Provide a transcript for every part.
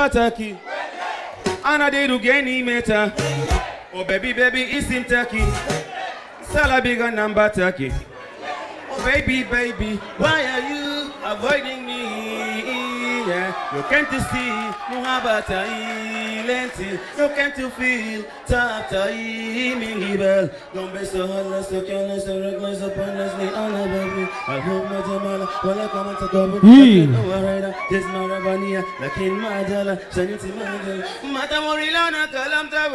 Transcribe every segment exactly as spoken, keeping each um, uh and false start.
number turkey. Ana de rugeni meta. Oh baby, baby, it's in Turkey. Sala bigger number turkey. Oh baby, baby, why are you avoiding me? Yeah, you can't see Muhabata Lenti. You can't feel Tata Minibel. Don't be so heartless, so careless, so reckless, upon us, me honor, baby. I hope not a man, well, I come to go. This Maravania, like in Madala, Sanity Madala, Matamorilana, Kalamta,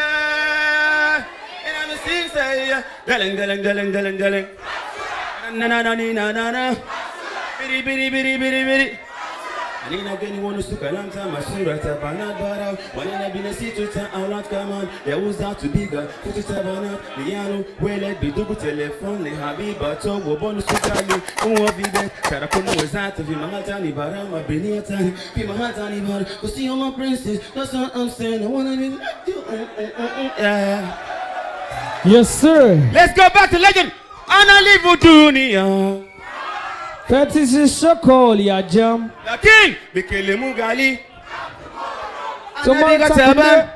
and I'm a sister, Galing, Galing, Galing, Galing, Galing. Na na na na na na. Biri biri biri biri biri. Alina gani wonu sukalanta masura tabana bara. Wanana bina situta aulat kaman. Ya uza to biga kuti tabana. Liyano wele bidugu telefon le habiba to wobonu sukali. Uwa vibe karakonu wezata vi mahatani bara mabini atani. Vi mahatani bara. Cause you're my princess. That's what I'm saying. I wanna be like you. Yeah. Yes, sir. Let's go back to legend. Ana live dunia. That is a shokol ya jam. The king Bekele Mugali. So Ana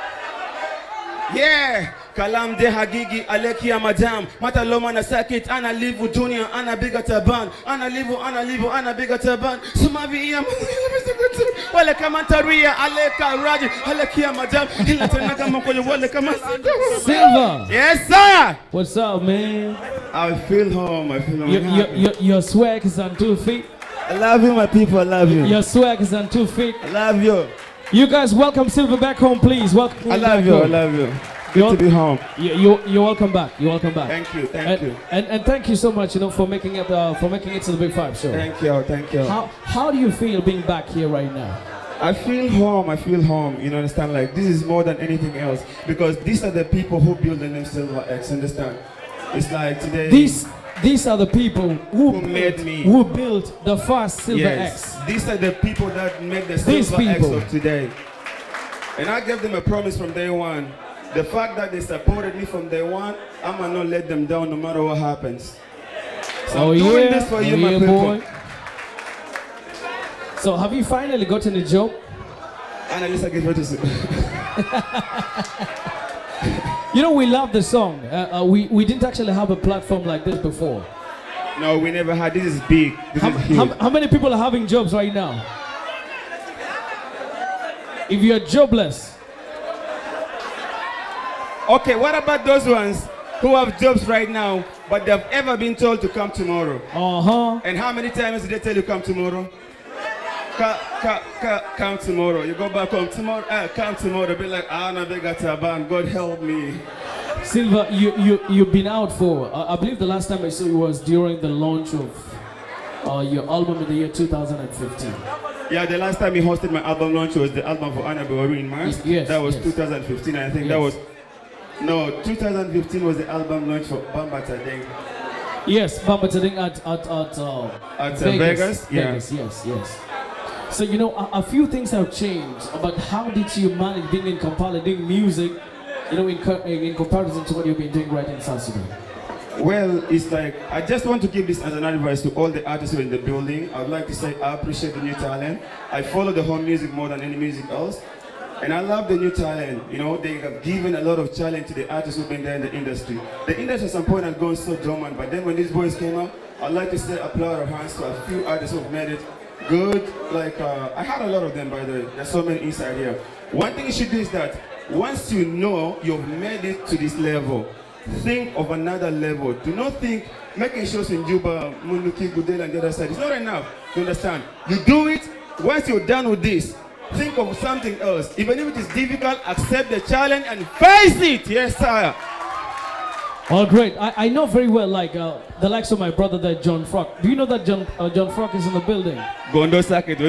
yeah. Kalam de Hagigi Alekia Madam. Mata Loma na Sakit. Ana live dunia. Ana bigger taban. Ana live. Ana live. Ana bigger taban. Sumavi iya. Wale kama Taria Aleka Raji Alekia Madam. Hilatanaka Mokoyo Wale kama Silver. Yes, sir. What's up, man? I feel home. I feel home. Your, your, your, your swag is on two feet. I love you, my people. I love you. Your swag is on two feet. I love you. You guys welcome Silver back home, please. Welcome. I love you. Home. I love you. Good you're, to be home. You, you, you're welcome back. You're welcome back. Thank you. Thank and, you. And, and thank you so much, you know, for making it uh, for making it to the Big Five show. Thank you. Thank you. How how do you feel being back here right now? I feel home. I feel home. You know, understand? Like this is more than anything else because these are the people who build the name Silver X. Understand? It's like today. These these are the people who, who built, made me. Who built the first Silver yes. X. These are the people that make the these Silver people. X of today. And I gave them a promise from day one. The fact that they supported me from day one, I'm gonna not let them down no matter what happens. So oh I'm doing yeah, this for oh you, yeah, my people. Boy. So have you finally gotten a job? And at least I give it to you know, we love the song. Uh, uh, we, we didn't actually have a platform like this before. No, we never had. This is big. This how, is huge. How, how many people are having jobs right now? If you're jobless. Okay, what about those ones who have jobs right now, but they've ever been told to come tomorrow? Uh-huh. And how many times did they tell you come tomorrow? Come, come, come, come tomorrow. You go back home tomorrow. Uh, come tomorrow. Be like, ah, no, they got taban. God help me. Silver, you you you've been out for. Uh, I believe the last time I saw you was during the launch of uh, your album in the year two thousand fifteen. Yeah, the last time he hosted my album launch was the album for Anna Beori in Mars. Yes, that was yes. two thousand fifteen. I think yes. that was. No, two thousand fifteen was the album launch for Bamba Tadeng. Yes, Bamba Tadeng at at at, uh, at Vegas. Vegas. Yeah. Vegas. Yes, yes. So you know, a, a few things have changed. But how did you manage being in Kampala, doing music, you know, in in comparison to what you've been doing right in South Sudan? Well, it's like I just want to give this as an advice to all the artists who are in the building. I would like to say I appreciate the new talent. I follow the home music more than any music else. And I love the new talent. You know, they have given a lot of challenge to the artists who've been there in the industry. The industry at some point has gone so dormant, but then when these boys came out, I'd like to say applaud our hands to a few artists who've made it good. Like, uh, I had a lot of them, by the way. There's so many inside here. One thing you should do is that once you know you've made it to this level, think of another level. Do not think making shows in Juba, Munuki, Gudela, and the other side. It's not enough. You understand? You do it. Once you're done with this, think of something else. Even if it is difficult, accept the challenge and face it. Yes, sir. Oh, great. I, I know very well, like, uh, the likes of my brother there, John Frock. Do you know that John uh, John Frock is in the building? Gondo Saket.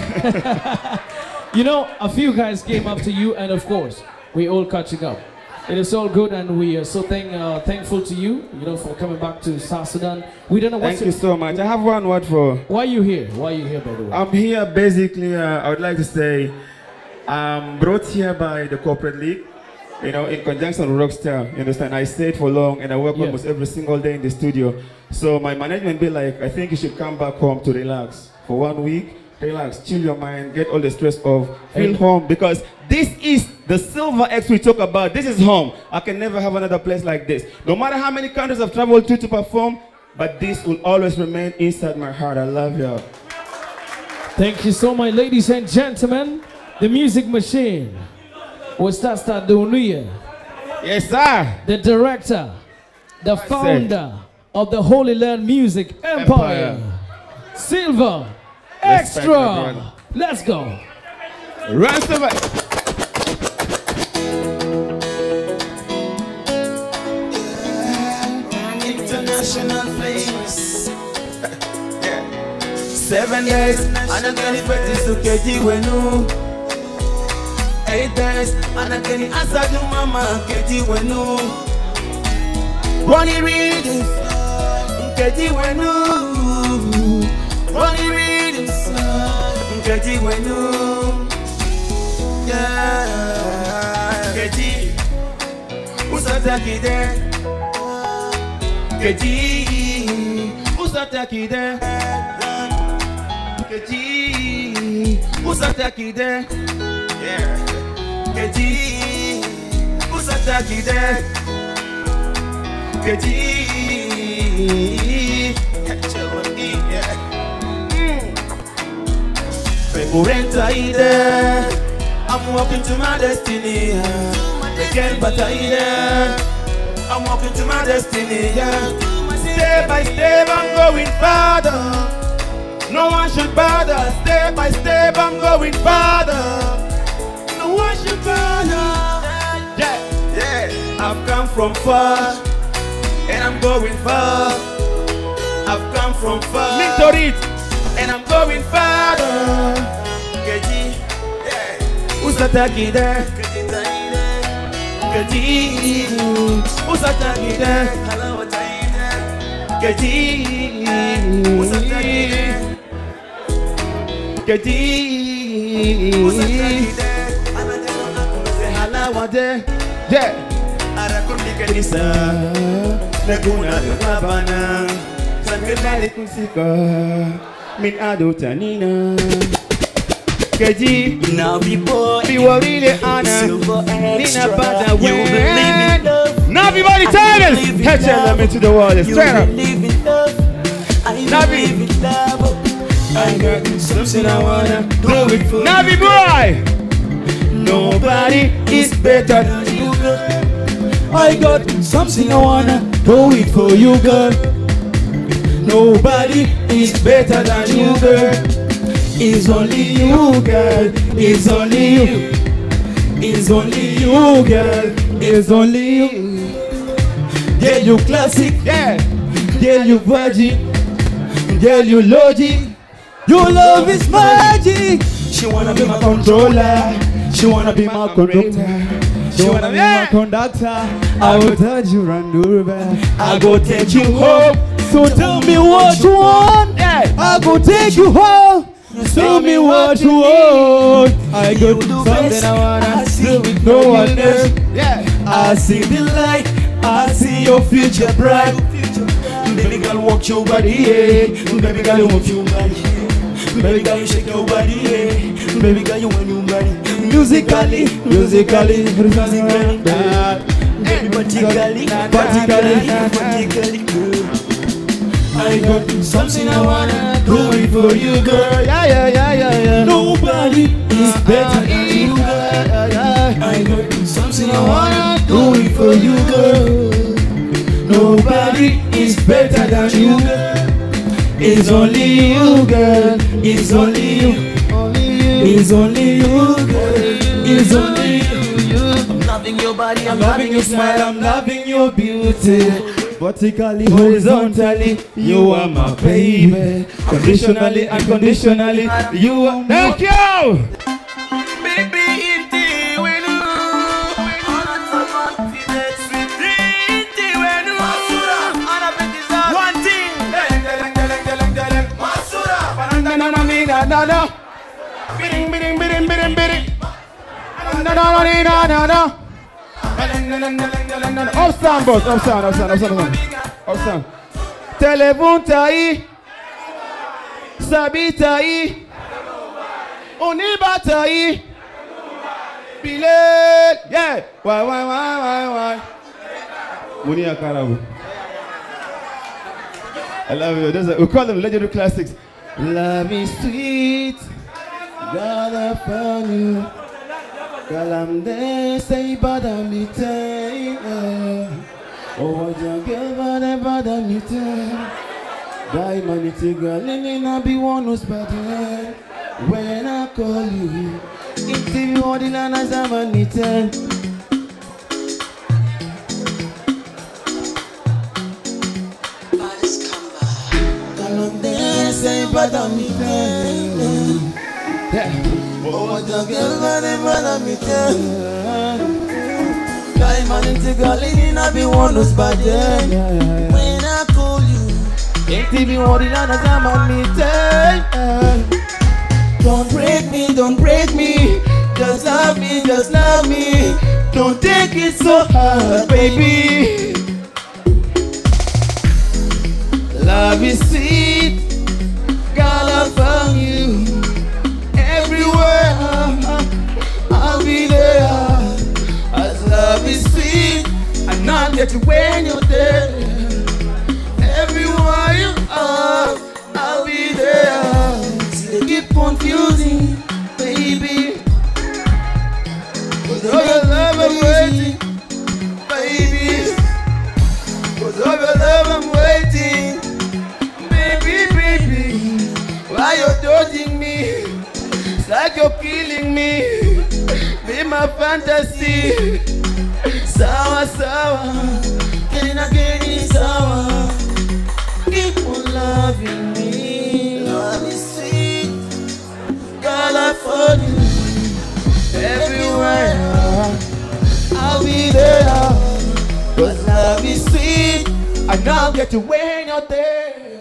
You know, a few guys came up to you, and of course, we all catching up. It is all good, and we are so thank, uh, thankful to you, you know, for coming back to South Sudan. We don't know what's Thank you so much. I have one word for... Why are you here? Why are you here, by the way? I'm here basically, uh, I would like to say, I'm brought here by the Corporate League, you know, in conjunction with Rockstar, you understand? I stayed for long, and I work yeah. almost every single day in the studio. So my management be like, I think you should come back home to relax for one week, relax, chill your mind, get all the stress off, feel home, because this is the Silver X we talk about. This is home. I can never have another place like this. No matter how many countries I've traveled to to perform, but this will always remain inside my heart. I love you. Thank you so much, ladies and gentlemen. The music machine. What's that start doing here? Yes, sir. The director, the founder of the Holy Land Music Empire, Empire. Silver Extra. Let's go. Run Silver. International flames. Yeah. Seven days, and I'm getting ready to get you when eight days, and I'm getting answer to mama, get you when you. One readings, get you when you. One readings, get you when you. Yeah, get you. Who's attacking there? Get you. Who's attacking there? Get you. Who's attacking there? Yeah. Keti, usata kide. Keti, February ide. I'm walking to my destiny. Again, but ide. I'm walking to my destiny. Step by step, I'm going farther. No one should bother. Step by step, I'm going farther. Worship yeah, yeah. I've come from far, and I'm going far. I've come from far, and I'm going farther. Keji, yeah. Who's attacking there? Keji, who's attacking there? Keji, who's attacking there? Keji, who's attacking there? Wade, yeah. Arakundi kanisa, naguna nabana, sangkali kusika, min adotanina. Keji, Navi boy, biwawile ana, nina bada we. Navi body tigers, head them into the water, straight up. Navi, I got something I wanna do it for. Navi boy. Nobody is better than you, girl. I got something I wanna do it for you, girl. Nobody is better than you, girl. It's only you, girl. It's only you. It's only you, girl. It's only you. Yeah, you classic. Yeah. Yeah, you virgin. Yeah, you logic. Your love is magic. She wanna be my controller. She wanna be my conductor. She wanna be my conductor. I will touch you and do back. I go take you home. So tell me what you want. I go take you home. Tell me what you want. I go do something I wanna do with no one else. I see the light. I see your future bright. Baby girl, walk your body, yeah. Baby girl, walk your body. Baby girl, you shake your body, yeah. Baby girl, you want your body. Musically, musically, musically, baby, particularly, particularly, particularly good. I got something I wanna do it for you, girl. Yeah, yeah, yeah, yeah, yeah. Nobody is better than you, girl. I got something I wanna do it for you, girl. Nobody is better than you, girl. It's only you, girl. It's only you. It's only you, girl. It's only you. I'm loving your body. I'm loving your smile. I'm loving your beauty. Vertically, horizontally, you are my baby. Conditionally, unconditionally, you are. Thank you. Baby, inti wenu. One thing. No, no. Bidding, bidding, bidding, bidding, bidding. No, no, no, no, no, no. Up sound, boss. Up sound, up sound, up sound, up sound. Telephone tai, Sabita Unibatai. Bilal. Yeah. Why, why, why, why, why? Munia Karabu. I love you. Those are, we call them legendary classics. Love is sweet. God upon you. Girl, I'm there. Say, but I'm the time. Oh, your girl, but I'm but I'm the time. Diamond, girl, and I be one who's better. When I call you, it's the ordinary as I'm on the time. Say but I'm the time. Oh, the girl, but I'm but I'm the time. Diamond into girl, and I be one who's better. When I call you, it's the ordinary as I'm on the time. Don't break me, don't break me. Just love me, just love me. Don't take it so hard, baby. Love is sweet. God, I found you. Everywhere I'll be there. As love is sweet, and I'll get you when you're there. Everywhere you are, I'll be there. See, they keep confusing, baby. Cause of your love I'm waiting, baby. Cause of your love I'm waiting, baby, baby. Why you're dodging me? It's like you're killing me. Be my fantasy. Sour, sour. Can I get it sour? Keep on loving me. Love is sweet. Girl, I found you. Everywhere I'll be there. Cause love is sweet. And I'll get you when you're there.